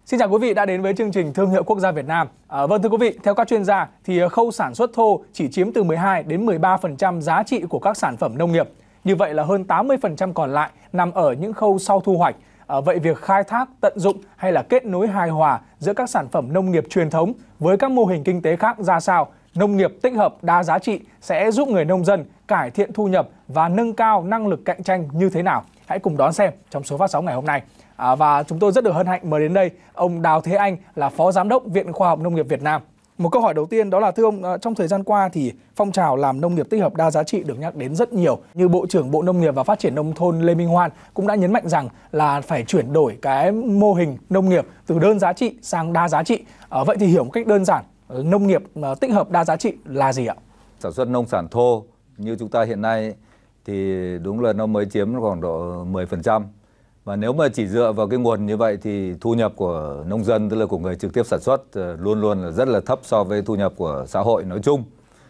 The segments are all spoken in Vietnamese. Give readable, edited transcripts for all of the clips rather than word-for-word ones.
Xin chào quý vị đã đến với chương trình Thương hiệu Quốc gia Việt Nam. Vâng thưa quý vị, theo các chuyên gia thì khâu sản xuất thô chỉ chiếm từ 12 đến 13% giá trị của các sản phẩm nông nghiệp. Như vậy là hơn 80% còn lại nằm ở những khâu sau thu hoạch. Vậy việc khai thác, tận dụng hay là kết nối hài hòa giữa các sản phẩm nông nghiệp truyền thống với các mô hình kinh tế khác ra sao? Nông nghiệp tích hợp đa giá trị sẽ giúp người nông dân cải thiện thu nhập và nâng cao năng lực cạnh tranh như thế nào? Hãy cùng đón xem trong số phát sóng ngày hôm nay. Và chúng tôi rất được hân hạnh mời đến đây ông Đào Thế Anh là Phó Giám đốc Viện Khoa học Nông nghiệp Việt Nam. Một câu hỏi đầu tiên đó là thưa ông, trong thời gian qua thì phong trào làm nông nghiệp tích hợp đa giá trị được nhắc đến rất nhiều. Như Bộ trưởng Bộ Nông nghiệp và Phát triển Nông thôn Lê Minh Hoan cũng đã nhấn mạnh rằng là phải chuyển đổi cái mô hình nông nghiệp từ đơn giá trị sang đa giá trị. Vậy thì hiểu một cách đơn giản, nông nghiệp tích hợp đa giá trị là gì ạ? Sản xuất nông sản thô như chúng ta hiện nay thì đúng là nó mới chiếm khoảng độ 10%. Và nếu mà chỉ dựa vào cái nguồn như vậy thì thu nhập của nông dân, tức là của người trực tiếp sản xuất, luôn luôn là rất là thấp so với thu nhập của xã hội nói chung.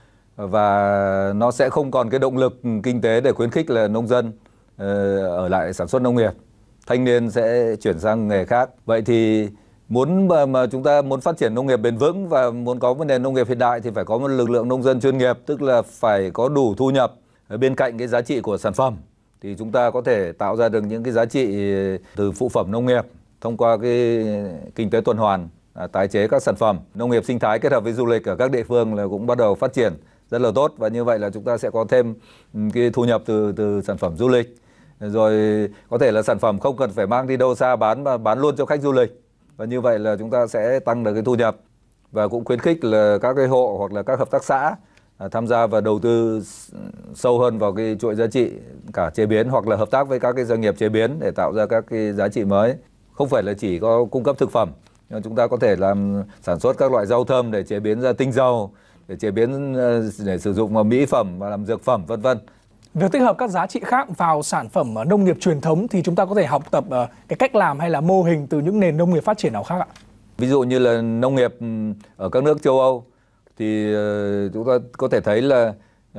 Và nó sẽ không còn cái động lực kinh tế để khuyến khích là nông dân ở lại sản xuất nông nghiệp. Thanh niên sẽ chuyển sang nghề khác. Vậy thì mà chúng ta muốn phát triển nông nghiệp bền vững và muốn có một nền nông nghiệp hiện đại thì phải có một lực lượng nông dân chuyên nghiệp, tức là phải có đủ thu nhập bên cạnh cái giá trị của sản phẩm. Thì chúng ta có thể tạo ra được những cái giá trị từ phụ phẩm nông nghiệp thông qua cái kinh tế tuần hoàn, tái chế các sản phẩm. Nông nghiệp sinh thái kết hợp với du lịch ở các địa phương là cũng bắt đầu phát triển rất là tốt. Và như vậy là chúng ta sẽ có thêm cái thu nhập từ sản phẩm du lịch. Rồi có thể là sản phẩm không cần phải mang đi đâu xa bán mà bán luôn cho khách du lịch. Và như vậy là chúng ta sẽ tăng được cái thu nhập. Và cũng khuyến khích là các cái hộ hoặc là các hợp tác xã tham gia và đầu tư sâu hơn vào cái chuỗi giá trị cả chế biến hoặc là hợp tác với các cái doanh nghiệp chế biến để tạo ra các cái giá trị mới. Không phải là chỉ có cung cấp thực phẩm, nhưng chúng ta có thể làm sản xuất các loại rau thơm để chế biến ra tinh dầu, để chế biến để sử dụng vào mỹ phẩm và làm dược phẩm vân vân. Việc tích hợp các giá trị khác vào sản phẩm nông nghiệp truyền thống thì chúng ta có thể học tập cái cách làm hay là mô hình từ những nền nông nghiệp phát triển nào khác ạ? Ví dụ như là nông nghiệp ở các nước châu Âu thì chúng ta có thể thấy là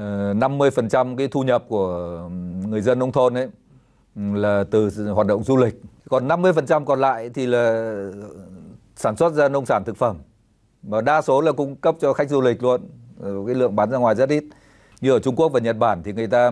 50% cái thu nhập của người dân nông thôn ấy là từ hoạt động du lịch. Còn 50% còn lại thì là sản xuất ra nông sản thực phẩm. Và đa số là cung cấp cho khách du lịch luôn. Cái lượng bán ra ngoài rất ít. Như ở Trung Quốc và Nhật Bản thì người ta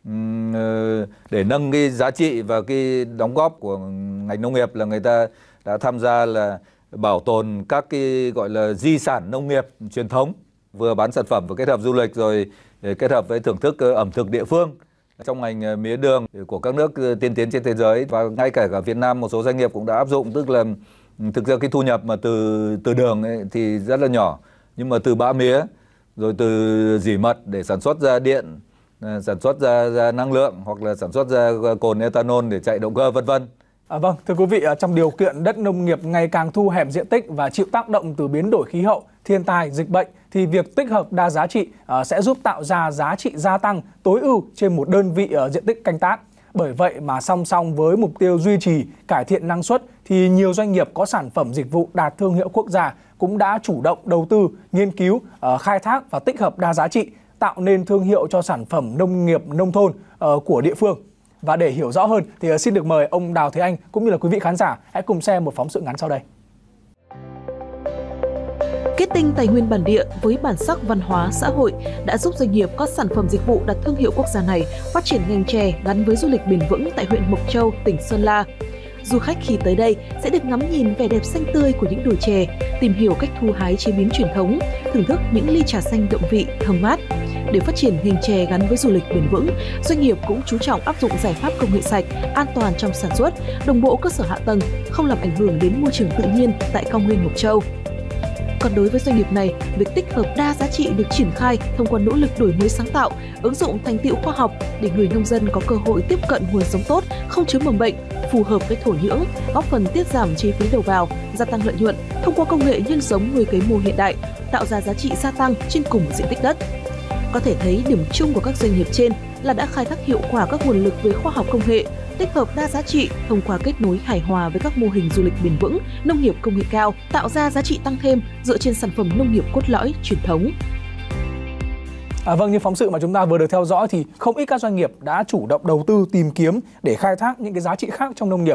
để nâng cái giá trị và cái đóng góp của ngành nông nghiệp là người ta đã tham gia là bảo tồn các cái gọi là di sản nông nghiệp truyền thống, vừa bán sản phẩm và kết hợp du lịch rồi kết hợp với thưởng thức ẩm thực địa phương trong ngành mía đường của các nước tiên tiến trên thế giới. Và ngay cả Việt Nam một số doanh nghiệp cũng đã áp dụng, tức là thực ra cái thu nhập mà từ đường ấy thì rất là nhỏ, nhưng mà từ bã mía rồi từ rỉ mật để sản xuất ra điện, sản xuất ra năng lượng hoặc là sản xuất ra cồn ethanol để chạy động cơ vân vân. Vâng, thưa quý vị, trong điều kiện đất nông nghiệp ngày càng thu hẹp diện tích và chịu tác động từ biến đổi khí hậu, thiên tai, dịch bệnh thì việc tích hợp đa giá trị sẽ giúp tạo ra giá trị gia tăng tối ưu trên một đơn vị diện tích canh tác. Bởi vậy mà song song với mục tiêu duy trì, cải thiện năng suất thì nhiều doanh nghiệp có sản phẩm dịch vụ đạt thương hiệu quốc gia cũng đã chủ động đầu tư, nghiên cứu, khai thác và tích hợp đa giá trị, tạo nên thương hiệu cho sản phẩm nông nghiệp nông thôn của địa phương. Và để hiểu rõ hơn thì xin được mời ông Đào Thế Anh cũng như là quý vị khán giả hãy cùng xem một phóng sự ngắn sau đây. Kết tinh tài nguyên bản địa với bản sắc văn hóa xã hội đã giúp doanh nghiệp có sản phẩm dịch vụ đạt thương hiệu quốc gia này phát triển ngành chè gắn với du lịch bền vững tại huyện Mộc Châu, tỉnh Sơn La. Du khách khi tới đây sẽ được ngắm nhìn vẻ đẹp xanh tươi của những đồi chè, tìm hiểu cách thu hái chế biến truyền thống, thưởng thức những ly trà xanh đậm vị, thơm mát. Để phát triển ngành chè gắn với du lịch bền vững, doanh nghiệp cũng chú trọng áp dụng giải pháp công nghệ sạch, an toàn trong sản xuất, đồng bộ cơ sở hạ tầng, không làm ảnh hưởng đến môi trường tự nhiên tại cao nguyên Mộc Châu. Còn đối với doanh nghiệp này, việc tích hợp đa giá trị được triển khai thông qua nỗ lực đổi mới sáng tạo, ứng dụng thành tựu khoa học để người nông dân có cơ hội tiếp cận nguồn giống tốt, không chứa mầm bệnh, phù hợp với thổ nhưỡng, góp phần tiết giảm chi phí đầu vào, gia tăng lợi nhuận thông qua công nghệ nhân giống nuôi cấy mô hiện đại, tạo ra giá trị gia tăng trên cùng diện tích đất. Có thể thấy điểm chung của các doanh nghiệp trên là đã khai thác hiệu quả các nguồn lực về khoa học công nghệ, tích hợp đa giá trị thông qua kết nối hài hòa với các mô hình du lịch bền vững, nông nghiệp công nghệ cao, tạo ra giá trị tăng thêm dựa trên sản phẩm nông nghiệp cốt lõi truyền thống. Vâng, như phóng sự mà chúng ta vừa được theo dõi thì không ít các doanh nghiệp đã chủ động đầu tư tìm kiếm để khai thác những cái giá trị khác trong nông nghiệp.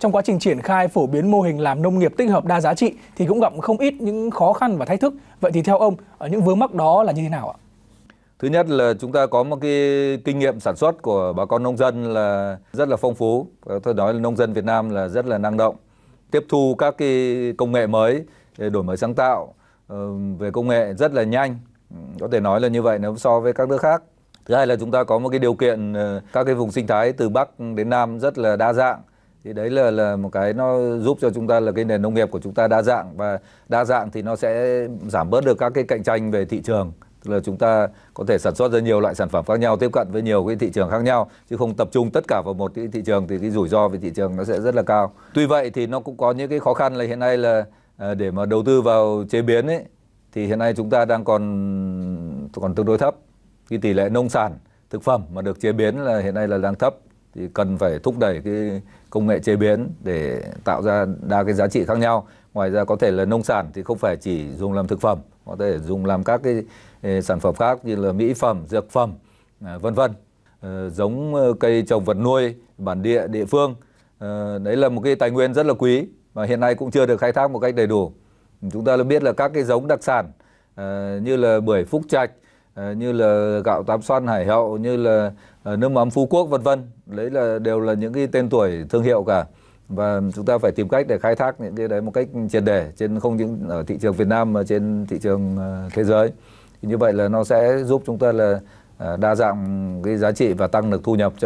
trong quá trình triển khai phổ biến mô hình làm nông nghiệp tích hợp đa giá trị thì cũng gặp không ít những khó khăn và thách thức. Vậy thì theo ông, những vướng mắc đó là như thế nào ạ? Thứ nhất là chúng ta có một cái kinh nghiệm sản xuất của bà con nông dân là rất là phong phú. Tôi nói là nông dân Việt Nam là rất là năng động, tiếp thu các cái công nghệ mới, đổi mới sáng tạo về công nghệ rất là nhanh. Có thể nói là như vậy nếu so với các nước khác. Thứ hai là chúng ta có một cái điều kiện các cái vùng sinh thái từ Bắc đến Nam rất là đa dạng. Thì đấy là một cái nó giúp cho chúng ta là cái nền nông nghiệp của chúng ta đa dạng, và đa dạng thì nó sẽ giảm bớt được các cái cạnh tranh về thị trường. Tức là chúng ta có thể sản xuất ra nhiều loại sản phẩm khác nhau, tiếp cận với nhiều cái thị trường khác nhau, chứ không tập trung tất cả vào một cái thị trường thì cái rủi ro về thị trường nó sẽ rất là cao. Tuy vậy thì nó cũng có những cái khó khăn là hiện nay là để mà đầu tư vào chế biến ấy, thì hiện nay chúng ta đang còn tương đối thấp. Cái tỷ lệ nông sản thực phẩm mà được chế biến là hiện nay là đang thấp, thì cần phải thúc đẩy cái công nghệ chế biến để tạo ra đa cái giá trị khác nhau. Ngoài ra có thể là nông sản thì không phải chỉ dùng làm thực phẩm, có thể dùng làm các cái sản phẩm khác như là mỹ phẩm, dược phẩm, vân vân. Giống cây trồng vật nuôi bản địa địa phương, đấy là một cái tài nguyên rất là quý mà hiện nay cũng chưa được khai thác một cách đầy đủ. Chúng ta đã biết là các cái giống đặc sản như là bưởi Phúc Trạch, như là gạo Tám Xoan Hải Hậu, như là nước mắm Phú Quốc vân vân, đấy là đều là những cái tên tuổi thương hiệu cả, và chúng ta phải tìm cách để khai thác những cái đấy một cách triệt để, trên không những ở thị trường Việt Nam mà trên thị trường thế giới. Thì như vậy là nó sẽ giúp chúng ta là đa dạng cái giá trị và tăng được thu nhập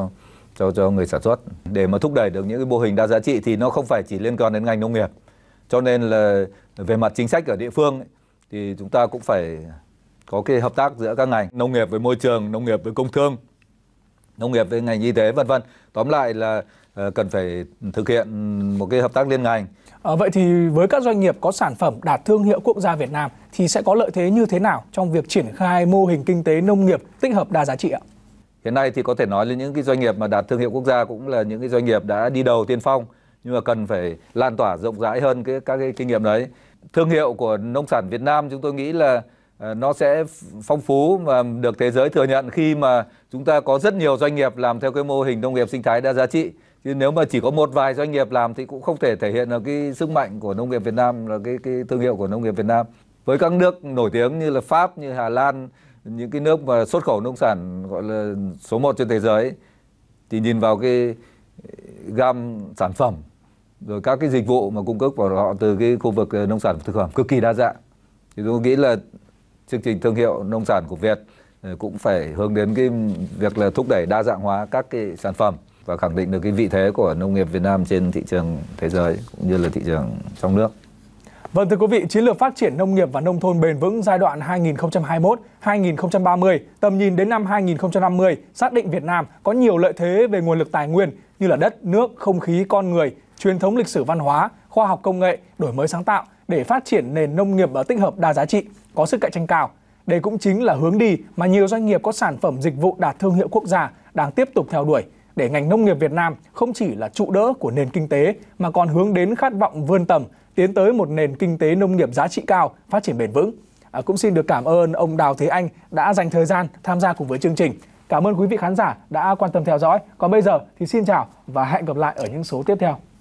cho người sản xuất. Để mà thúc đẩy được những cái mô hình đa giá trị thì nó không phải chỉ liên quan đến ngành nông nghiệp, cho nên là về mặt chính sách ở địa phương ấy, thì chúng ta cũng phải có cái hợp tác giữa các ngành, nông nghiệp với môi trường, nông nghiệp với công thương, nông nghiệp với ngành y tế vân vân. Tóm lại là cần phải thực hiện một cái hợp tác liên ngành. Vậy thì với các doanh nghiệp có sản phẩm đạt thương hiệu quốc gia Việt Nam thì sẽ có lợi thế như thế nào trong việc triển khai mô hình kinh tế nông nghiệp tích hợp đa giá trị ạ? Hiện nay thì có thể nói là những cái doanh nghiệp mà đạt thương hiệu quốc gia cũng là những cái doanh nghiệp đã đi đầu tiên phong, nhưng mà cần phải lan tỏa rộng rãi hơn các cái kinh nghiệm đấy. Thương hiệu của nông sản Việt Nam chúng tôi nghĩ là nó sẽ phong phú và được thế giới thừa nhận khi mà chúng ta có rất nhiều doanh nghiệp làm theo cái mô hình nông nghiệp sinh thái đa giá trị. Chứ nếu mà chỉ có một vài doanh nghiệp làm thì cũng không thể thể hiện được cái sức mạnh của nông nghiệp Việt Nam, là cái thương hiệu của nông nghiệp Việt Nam. Với các nước nổi tiếng như là Pháp, như Hà Lan, những cái nước mà xuất khẩu nông sản gọi là số 1 trên thế giới, thì nhìn vào cái gam sản phẩm rồi các cái dịch vụ mà cung cấp vào họ từ cái khu vực nông sản thực phẩm cực kỳ đa dạng. Thì tôi nghĩ là chương trình thương hiệu nông sản của Việt cũng phải hướng đến cái việc là thúc đẩy đa dạng hóa các cái sản phẩm và khẳng định được cái vị thế của nông nghiệp Việt Nam trên thị trường thế giới cũng như là thị trường trong nước. Vâng, thưa quý vị, chiến lược phát triển nông nghiệp và nông thôn bền vững giai đoạn 2021-2030, tầm nhìn đến năm 2050 xác định Việt Nam có nhiều lợi thế về nguồn lực tài nguyên như là đất, nước, không khí, con người, truyền thống lịch sử văn hóa, khoa học công nghệ, đổi mới sáng tạo để phát triển nền nông nghiệp tích hợp đa giá trị, có sức cạnh tranh cao. Đây cũng chính là hướng đi mà nhiều doanh nghiệp có sản phẩm dịch vụ đạt thương hiệu quốc gia đang tiếp tục theo đuổi, để ngành nông nghiệp Việt Nam không chỉ là trụ đỡ của nền kinh tế mà còn hướng đến khát vọng vươn tầm, tiến tới một nền kinh tế nông nghiệp giá trị cao, phát triển bền vững. Cũng xin được cảm ơn ông Đào Thế Anh đã dành thời gian tham gia cùng với chương trình. Cảm ơn quý vị khán giả đã quan tâm theo dõi. Còn bây giờ thì xin chào và hẹn gặp lại ở những số tiếp theo.